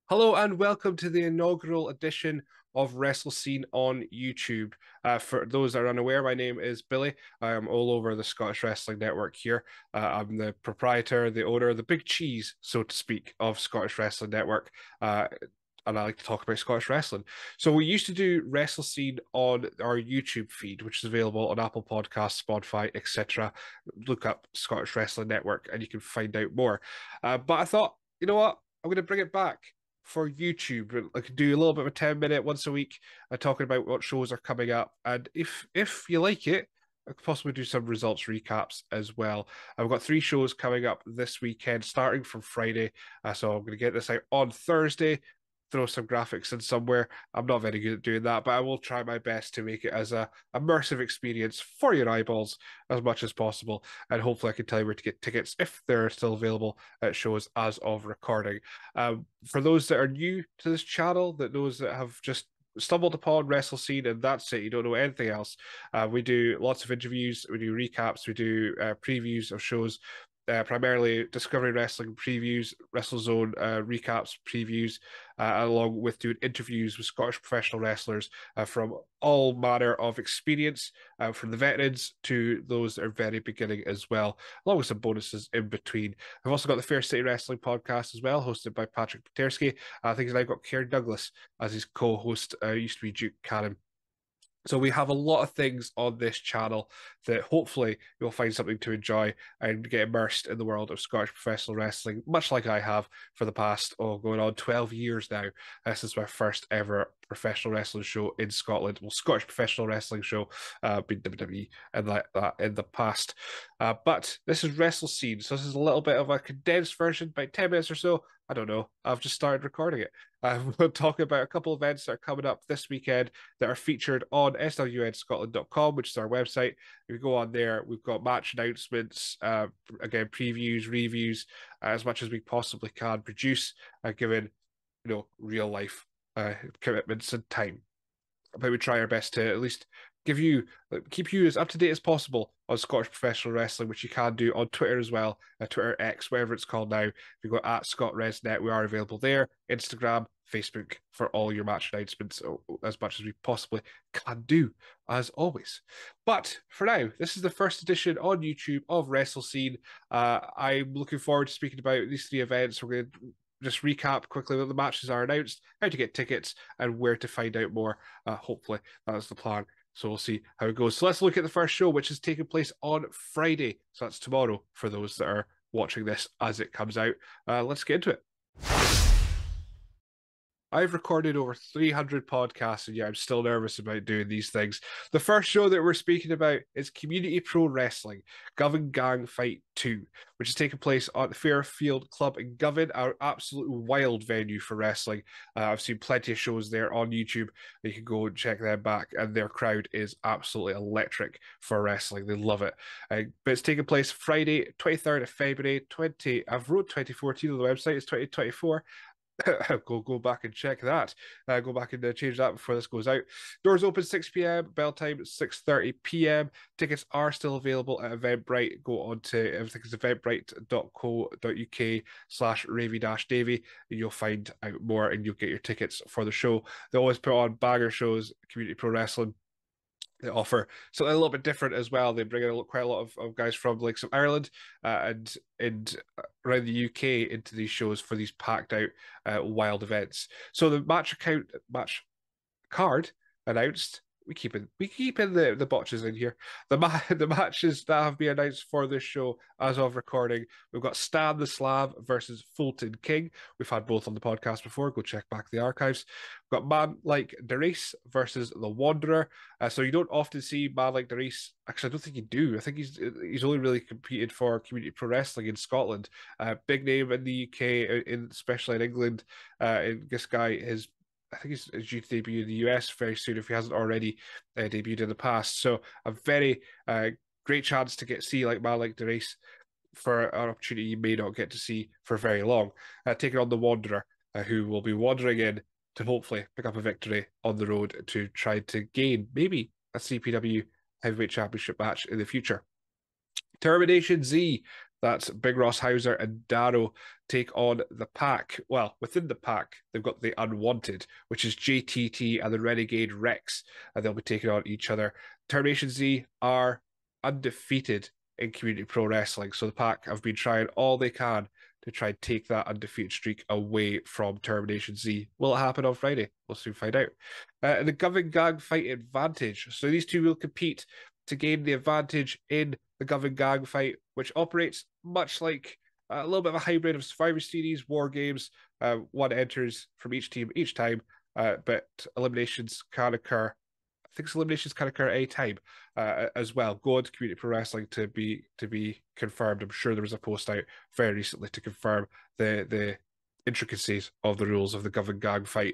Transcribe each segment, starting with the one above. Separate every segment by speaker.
Speaker 1: Hello and welcome to the inaugural edition of Wrestlescene on YouTube. For those that are unaware, my name is Billy. I am all over the Scottish Wrestling Network here. I'm the proprietor, the owner, the big cheese, so to speak, of Scottish Wrestling Network. Uh, and I like to talk about Scottish wrestling. So we used to do Wrestlescene on our YouTube feed, which is available on Apple Podcasts, Spotify, etc. Look up Scottish Wrestling Network and you can find out more. But I thought, you know what? I'm going to bring it back for YouTube. I could do a little bit of a 10-minute once a week talking about what shows are coming up. And if you like it, I could possibly do some results recaps as well. I've got three shows coming up this weekend, starting from Friday. So I'm going to get this out on Thursday, throw some graphics in somewhere. I'm not very good at doing that, but I will try my best to make it as a immersive experience for your eyeballs as much as possible. And hopefully I can tell you where to get tickets if they're still available at shows as of recording. For those that are new to this channel, that those that have just stumbled upon Wrestlescene and that's it, you don't know anything else. We do lots of interviews, we do recaps, we do previews of shows, primarily Discovery Wrestling previews, WrestleZone recaps, previews, along with doing interviews with Scottish professional wrestlers from all manner of experience, from the veterans to those that are very beginning as well, along with some bonuses in between. I've also got the Fair City Wrestling podcast as well, hosted by Patrick Peterski. I think he's now got Kieran Douglas as his co-host. Used to be Duke Cannon. So we have a lot of things on this channel that hopefully you'll find something to enjoy and get immersed in the world of Scottish professional wrestling, much like I have for the past, going on 12 years now, since my first ever professional wrestling show in Scotland. Well, Scottish professional wrestling show, been WWE and like that in the past. But this is Wrestlescene, so this is a little bit of a condensed version, about 10 minutes or so. I don't know. I've just started recording it. We'll talk about a couple of events that are coming up this weekend that are featured on swnscotland.com, which is our website. If you go on there, we've got match announcements, again, previews, reviews, as much as we possibly can produce, given, real life commitments and time. But we try our best to at least keep you as up to date as possible on Scottish professional wrestling, which you can do on Twitter as well, Twitter X, whatever it's called now. If you go at ScottResNet, we are available there. Instagram, Facebook for all your match announcements, as much as we possibly can do, as always. But for now, this is the first edition on YouTube of Wrestlescene. I'm looking forward to speaking about these three events. We're going to just recap quickly what the matches are announced, how to get tickets, and where to find out more. Hopefully, that's the plan. So we'll see how it goes. So let's look at the first show, which is taking place on Friday. So that's tomorrow for those that are watching this as it comes out. Let's get into it. I've recorded over 300 podcasts, and yeah, I'm still nervous about doing these things. The first show that we're speaking about is Community Pro Wrestling, Govan Gang Fight 2, which is taking place at the Fairfield Club in Govan, our absolute wild venue for wrestling. I've seen plenty of shows there on YouTube. You can go and check them back, and their crowd is absolutely electric for wrestling. They love it. But it's taking place Friday, 23rd of February, I've wrote 2014 on the website, it's 2024. Go back and check that. Go back and change that before this goes out. Doors open 6 p.m. Bell time 6:30 p.m. Tickets are still available at Eventbrite. Go on to everything is eventbrite.co.uk/Ravy-Davy and you'll find out more and you'll get your tickets for the show. They always put on banger shows, Community Pro Wrestling. They offer something a little bit different as well. They bring in quite a lot of guys from the likes of Ireland and around the UK into these shows for these packed out wild events. So the match card announced. We keep in the botches in here. The matches that have been announced for this show as of recording. We've got Stan the Slav versus Fulton King. We've had both on the podcast before. Go check back the archives. We've got Man Like Darius versus the Wanderer. So you don't often see Man Like Darius. Actually, I don't think you do. I think he's only really competed for Community Pro Wrestling in Scotland. Big name in the UK, especially in England. This guy is I think he's due to debut in the US very soon if he hasn't already debuted in the past. So a very great chance to see like man like Darius for an opportunity you may not get to see for very long. Taking on the Wanderer, who will be wandering in to hopefully pick up a victory on the road to try to gain maybe a CPW Heavyweight Championship match in the future. Termination Z That's Big Ross Hauser and Darrow take on the Pack. Well, within the Pack, they've got the Unwanted, which is JTT and the Renegade Rex, and they'll be taking on each other. Termination Z are undefeated in Community Pro Wrestling, so the Pack have been trying all they can to try and take that undefeated streak away from Termination Z. Will it happen on Friday? We'll soon find out. The Govan Gang fight advantage. So these two will compete to gain the advantage in the Govan Gang fight, which operates much like a little bit of a hybrid of Survivor Series, War Games. One enters from each team each time, but eliminations can occur. I think eliminations can occur at any time as well. Go on to Community Pro Wrestling to be confirmed. I'm sure there was a post out very recently to confirm the intricacies of the rules of the Govan Gang fight.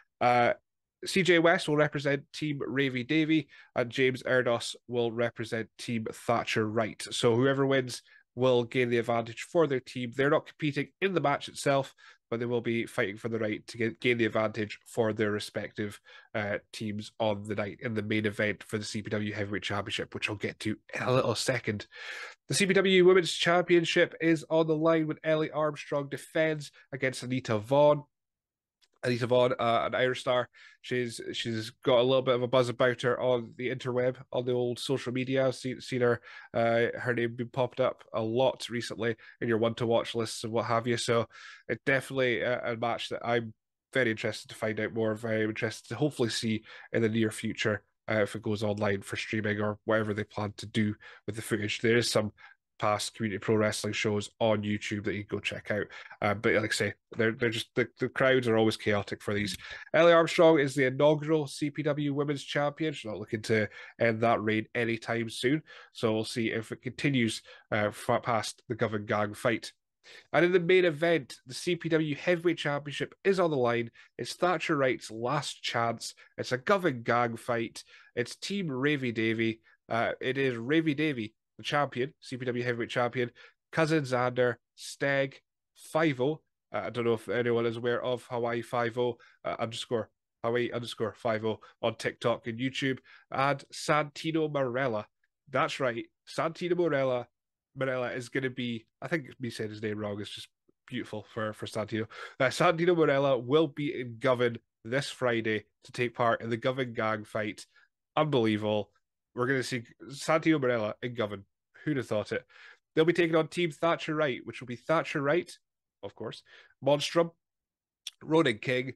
Speaker 1: CJ West will represent Team Ravy Davy, and James Erdos will represent Team Thatcher Wright. So whoever wins will gain the advantage for their team. They're not competing in the match itself, but they will be fighting for the right to gain the advantage for their respective teams on the night in the main event for the CPW Heavyweight Championship, which I'll get to in a little second. The CPW Women's Championship is on the line when Ellie Armstrong defends against Anita Vaughn. Anita Vaughn, an Irish star. She's got a little bit of a buzz about her on the interweb, on the old social media. I've seen her name being popped up a lot recently in your one-to-watch lists and what have you. So it's definitely a match that I'm very interested to find out more. Very interested to hopefully see in the near future if it goes online for streaming or whatever they plan to do with the footage. There is some past Community Pro Wrestling shows on YouTube that you can go check out. But like I say, they're just the crowds are always chaotic for these. Ellie Armstrong is the inaugural CPW Women's Champion. She's not looking to end that reign anytime soon. So we'll see if it continues past the Govan Gang fight. And in the main event, the CPW Heavyweight Championship is on the line. It's Thatcher Wright's last chance. It's a Govan Gang fight. It's Team Ravy Davy. It is Ravy Davy, the champion, CPW Heavyweight Champion, Cousin Xander, Steg, 5-0. I don't know if anyone is aware of Hawaii 5-0 underscore Hawaii underscore 5-0 on TikTok and YouTube, and Santino Marella. That's right, Santino Marella is going to be, I think me saying his name wrong is just beautiful for Santino. Santino Marella will be in Govan this Friday to take part in the Govan Gang fight. Unbelievable. We're going to see Santino Marella in Govan. Who'd have thought it? They'll be taking on Team Thatcher Wright, which will be Thatcher Wright, of course, Monstrum, Ronan King,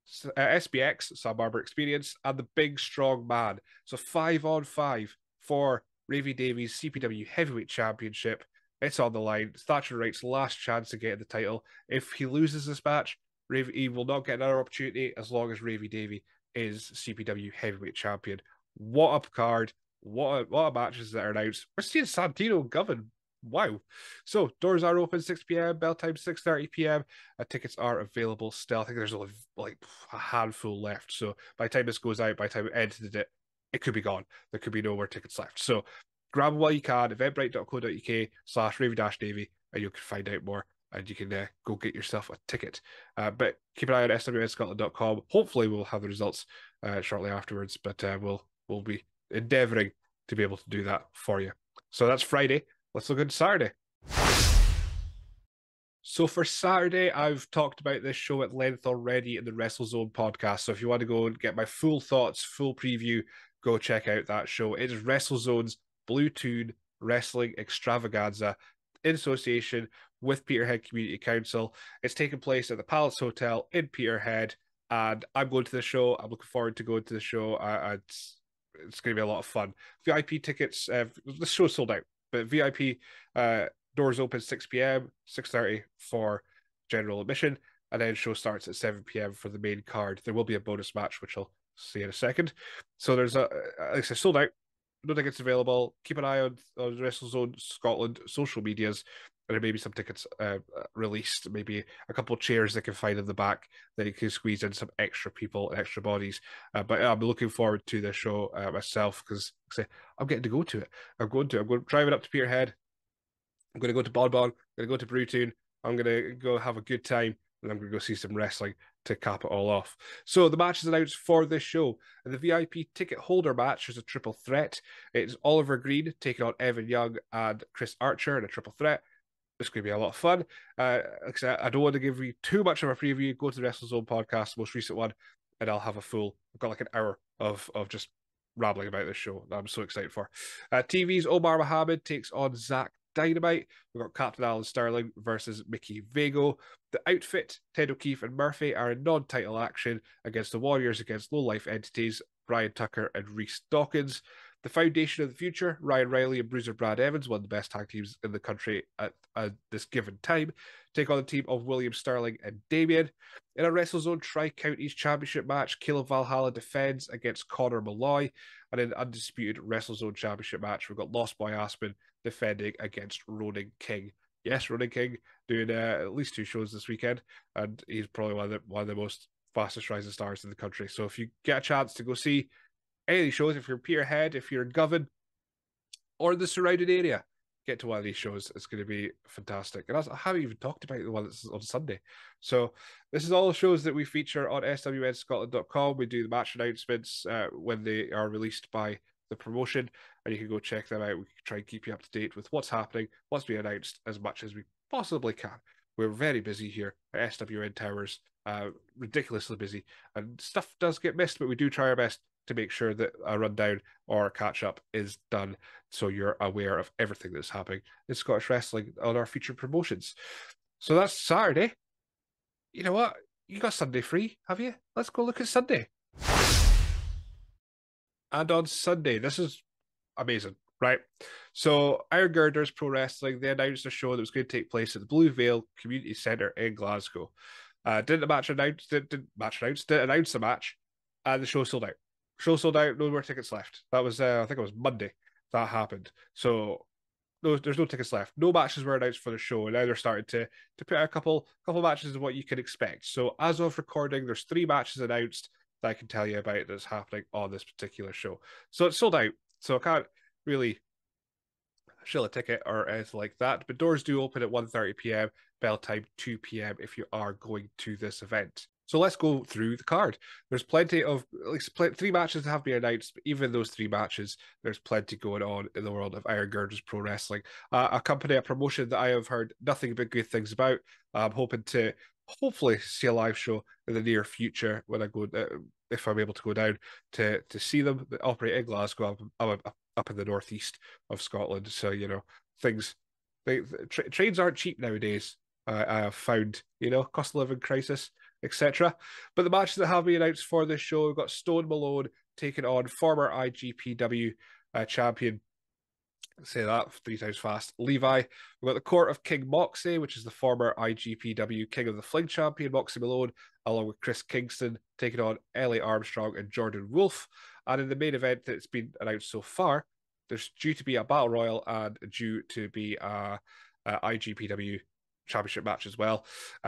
Speaker 1: SBX, Sam Barber Experience, and the Big Strong Man. So 5-on-5 for Ravy Davies CPW Heavyweight Championship. It's on the line. It's Thatcher Wright's last chance to get the title. If he loses this match, he will not get another opportunity as long as Ravy Davy is CPW Heavyweight Champion. What a card. What a matches that are announced. We're seeing Santino Govan. Wow. So doors are open 6 p.m. Bell time 6:30 p.m. Tickets are available still. I think there's only like a handful left. So by the time this goes out, by the time it edited it, it could be gone. There could be no more tickets left. So grab them while you can. Eventbrite.co.uk/Ravy-Davy, and you can find out more. And you can go get yourself a ticket. But keep an eye on swnscotland.com. Hopefully we'll have the results shortly afterwards. But we'll be endeavoring to be able to do that for you. So that's Friday. Let's look at Saturday. So for Saturday, I've talked about this show at length already in the WrestleZone podcast. So if you want to go and get my full thoughts, full preview, go check out that show. It is WrestleZone's Blue Tune Wrestling Extravaganza in association with Peterhead Community Council. It's taking place at the Palace Hotel in Peterhead, and I'm going to the show. I'm looking forward to going to the show. It's going to be a lot of fun. VIP tickets, the show's sold out, but VIP doors open 6 p.m., 6:30 for general admission, and then show starts at 7 p.m. for the main card. There will be a bonus match, which I'll see in a second. So there's like I said, sold out. No tickets available. Keep an eye on WrestleZone Scotland social medias. And there may be some tickets released, maybe a couple of chairs they can find in the back that you can squeeze in some extra people and extra bodies. But I'm looking forward to this show myself because I'm getting to go to it. I'm going driving up to Peterhead. I'm going to go to Bon Bon. I'm going to go to Brewtown. I'm going to go have a good time, and I'm going to go see some wrestling to cap it all off. So the match is announced for this show. And the VIP ticket holder match is a triple threat. It's Oliver Green taking on Evan Young and Chris Archer in a triple threat. It's going to be a lot of fun. Like I said, I don't want to give you too much of a preview. Go to the WrestleZone podcast, most recent one, and I'll have a full. I've got like an hour of just rambling about this show that I'm so excited for. TV's Omar Mohammed takes on Zach Dynamite. We've got Captain Alan Sterling versus Mickey Vago. The Outfit, Ted O'Keefe and Murphy are in non-title action against the Warriors against low-life entities, Ryan Tucker and Reese Dawkins. The Foundation of the Future, Ryan Riley and Bruiser Brad Evans, one of the best tag teams in the country at this given time, take on the team of William Sterling and Damien. In a WrestleZone Tri-Counties Championship match, Caleb Valhalla defends against Connor Malloy. And in the Undisputed WrestleZone Championship match, we've got Lost Boy Aspen defending against Ronan King. Yes, Ronan King doing at least 2 shows this weekend, and he's probably one of the most fastest rising stars in the country. So if you get a chance to go see any of these shows, if you're in Peterhead, if you're in Govan, or the surrounding area, get to one of these shows. It's going to be fantastic. And I haven't even talked about the one that's on Sunday. So this is all the shows that we feature on SWNscotland.com. We do the match announcements when they are released by the promotion, and you can go check them out. We can try and keep you up to date with what's happening, what's being announced as much as we possibly can. We're very busy here at SWN Towers, ridiculously busy, and stuff does get missed, but we do try our best to make sure that a rundown or a catch up is done so you're aware of everything that's happening in Scottish wrestling on our featured promotions. So that's Saturday. You know what? You got Sunday free, have you? Let's go look at Sunday. And on Sunday, this is amazing, right? So Iron Girders Pro Wrestling, they announced a show that was going to take place at the Blue Vale Community Centre in Glasgow. Didn't announce the match, and the show sold out. Show sold out, no more tickets left. That was I think it was Monday that happened. So there's no tickets left. No matches were announced for the show, and now they're starting to put out a couple matches of what you can expect. So as of recording, there's 3 matches announced that I can tell you about that's happening on this particular show. So it's sold out. So I can't really shill a ticket or anything like that. But doors do open at 1:30 p.m. Bell time 2 p.m. if you are going to this event. So let's go through the card. There's plenty of, at least 3 matches that have been announced, but even those 3 matches, there's plenty going on in the world of Iron Girders Pro Wrestling. A company, a promotion that I have heard nothing but good things about. I'm hoping to hopefully see a live show in the near future when I go, if I'm able to go down to see them. They operate in Glasgow. I'm up in the northeast of Scotland, so things. Trains aren't cheap nowadays. I have found, cost of living crisis, etc. But the matches that have been announced for this show, we've got Stone Malone taking on former IGPW champion, say that 3 times fast, Levi. We've got the Court of King Moxie, which is the former IGPW King of the Fling champion, Moxie Malone, along with Chris Kingston, taking on Ellie Armstrong and Jordan Wolfe. And in the main event that's been announced so far, there's due to be a Battle Royal and due to be a IGPW championship match as well.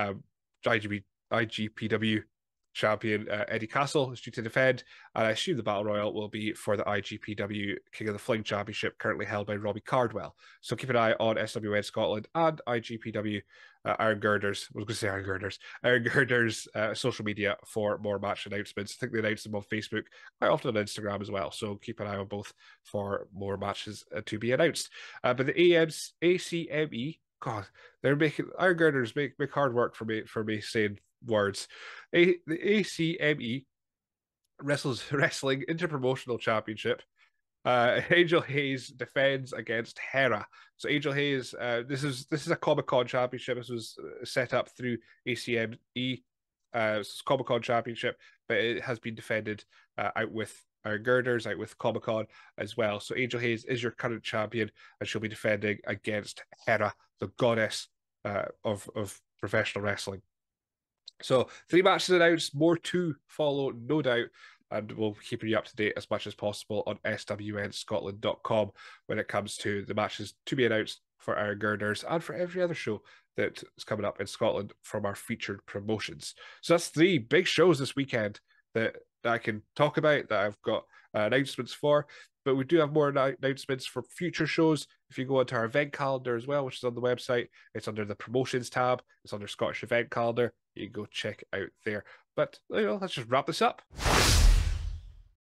Speaker 1: IGPW champion Eddie Castle is due to defend, and I assume the Battle Royal will be for the IGPW King of the Fling Championship, currently held by Robbie Cardwell. So keep an eye on SWN Scotland and IGPW Iron Girders. I was going to say Iron Girders. Iron Girders social media for more match announcements. I think they announce them on Facebook, quite often on Instagram as well. So keep an eye on both for more matches to be announced. But the ACME, God, they're making Iron Girders make hard work for me saying words. The ACME Wrestling Interpromotional Championship. Angel Hayes defends against Hera. So Angel Hayes, this is a Comic-Con championship. This was set up through ACME. It's Comic-Con championship, but it has been defended out with Iron Girders, out with Comic-Con as well. So Angel Hayes is your current champion, and she'll be defending against Hera, the goddess of professional wrestling. So 3 matches announced, more to follow, no doubt, and we'll keep you up to date as much as possible on SWNscotland.com when it comes to the matches to be announced for Iron Girders and for every other show that is coming up in Scotland from our featured promotions. So that's 3 big shows this weekend that I can talk about, that I've got announcements for. But we do have more announcements for future shows. If you go onto our event calendar as well, which is on the website, it's under the promotions tab. It's under Scottish Event Calendar. You can go check out there. But let's just wrap this up.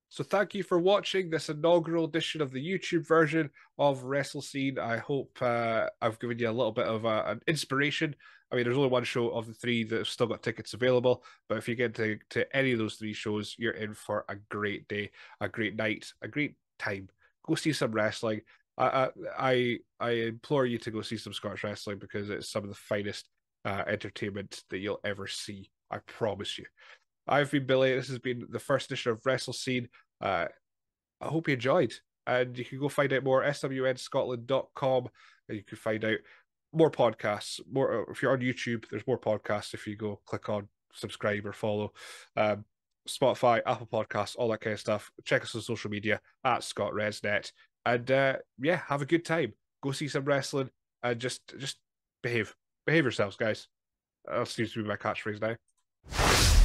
Speaker 1: So thank you for watching this inaugural edition of the YouTube version of Wrestlescene. I hope I've given you a little bit of an inspiration. I mean, there's only one show of the three that have still got tickets available, but if you get to any of those three shows, you're in for a great day, a great night, a great time. Go see some wrestling. I implore you to go see some Scottish wrestling because it's some of the finest entertainment that you'll ever see. I promise you. I've been Billy. This has been the first edition of Wrestle Scene. Uh, I hope you enjoyed. And you can go find out more swnscotland.com. And you can find out more podcasts. More if you're on YouTube, there's more podcasts if you go click on subscribe or follow. Um, Spotify, Apple Podcasts, all that kind of stuff. Check us on social media at ScottResNet. And yeah, have a good time. Go see some wrestling and just behave. Behave yourselves, guys. That seems to be my catchphrase now.